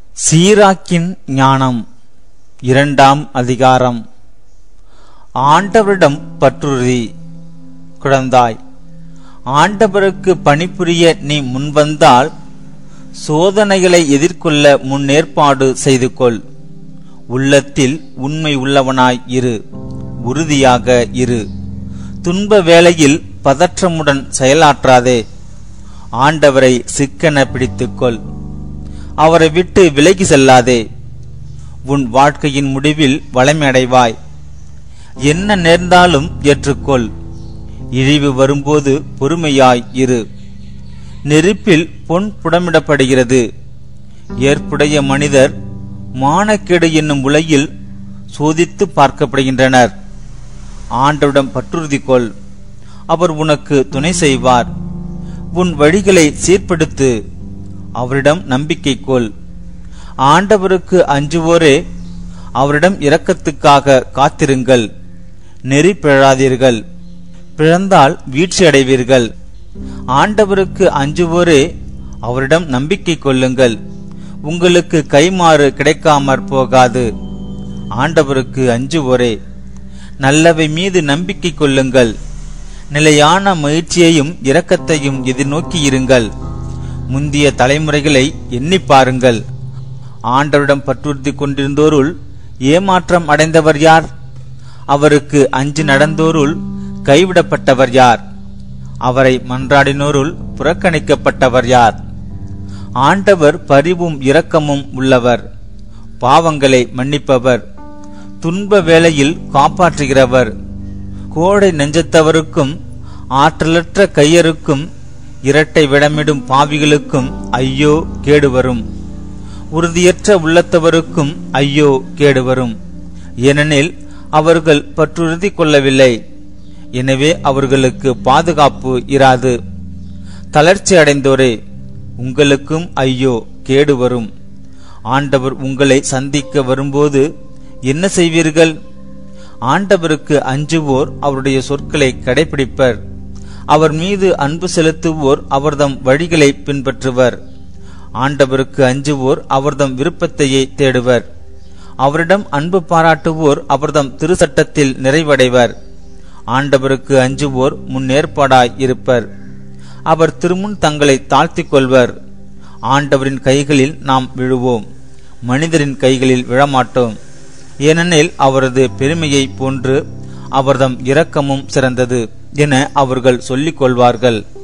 சீராக்கின் ஞானம் இரண்டாம் அதிகாரம். ஆண்டவரிடம் பற்றுறுதி. குழந்தாய், ஆண்டவருக்கு பணிபுரிய நீ முன்வந்தால் சோதனைகளை எதிர்கொள்ள முன்னேற்பாடு செய்து கொள். உள்ளத்தில் உண்மை உள்ளவனாய் இரு, உறுதியாக இரு. துன்ப வேளையில் பதற்றமுடன் செயலாற்றாதே. ஆண்டவரை சிக்கென பிடித்துக்கொள். அவரை விட்டு விலகி செல்லாதே. உன் வாழ்க்கையின் முடிவில் வளமை அடைவாய். என்ன நேர்ந்தாலும் ஏற்றுக்கொள். இழிவு வரும்போது பொறுமையாய் இரு. நெருப்பில் பொன் புடமிடப்படுகிறது. ஏற்புடைய மனிதர் மானக்கேடு என்னும் உலகில் சோதித்து பார்க்கப்படுகின்றனர். ஆண்டவரிடம் பற்றுறுதி கொள். அவர் உனக்கு துணை செய்வார். உன் வழிகளை சீர்படுத்து. அவரிடம் நம்பிக்கை கொள். ஆண்டவருக்கு அஞ்சுவோரே, அவரிடம் இரக்கத்துக்காக காத்திருங்கள். நெறி பிழாதீர்கள், பிழந்தால் வீழ்ச்சி அடைவீர்கள். ஆண்டவருக்கு அஞ்சுவோரே, அவரிடம் நம்பிக்கை கொள்ளுங்கள். உங்களுக்கு கைமாறு கிடைக்காமற் போகாது. ஆண்டவருக்கு அஞ்சுவோரே, நல்லவை மீது நம்பிக்கை கொள்ளுங்கள். நிலையான மகிழ்ச்சியையும் இரக்கத்தையும் எதிர்நோக்கி இருங்கள். முந்திய தலைமுறைகளை எண்ணி பாருங்கள். ஆண்டவரிடம் பற்றுறுதி கொண்டிருந்தோருள் ஏமாற்றம் அடைந்தவர் யார்? அவருக்கு அஞ்சு நடந்தோருள் கைவிடப்பட்டவர் யார்? அவரை மன்றாடினோருள் புறக்கணிக்கப்பட்டவர் யார்? ஆண்டவர் பரிவும் இரக்கமும் உள்ளவர், பாவங்களை மன்னிப்பவர், துன்ப வேளையில் காப்பாற்றுகிறவர். கோடை நெஞ்சத்தவருக்கும் ஆற்றலற்ற கையருக்கும் இரட்டை விடமிடும் பாவிகளுக்கும் ஐயோ கேடு வரும். உறுதியற்ற உள்ளத்தவருக்கும் ஐயோ கேடு வரும். ஏனெனில் அவர்கள் பற்றுறுதி கொள்ளவில்லை. எனவே அவர்களுக்கு பாதுகாப்பு இராது. தளர்ச்சி அடைந்தோரே, உங்களுக்கும் ஐயோ கேடு வரும். ஆண்டவர் உங்களை சந்திக்க வரும்போது என்ன செய்வீர்கள்? ஆண்டவருக்கு அஞ்சுவோர் அவருடைய சொற்களை கடைபிடிப்பர். அவர் மீது அன்பு செலுத்துவோர் அவர்தம் வழிகளை பின்பற்றுவர். ஆண்டவருக்கு அஞ்சுவோர் அவர்தம் விருப்பத்தையே தேடுவர். அவரிடம் அன்பு பாராட்டுவோர் அவர்தம் திருச்சட்டத்தில் நிறைவடைவர். ஆண்டவருக்கு அஞ்சுவோர் முன்னேற்பாடாய் இருப்பர். அவர் திருமுன் தங்களை தாழ்த்திக் கொள்வர். ஆண்டவரின் கைகளில் நாம் விழுவோம், மனிதரின் கைகளில் விழமாட்டோம். ஏனெனில் அவரது பெருமையை போன்று அவர்தம் இரக்கமும் சிறந்தது என அவர்கள் சொல்லிக் கொள்வார்கள்.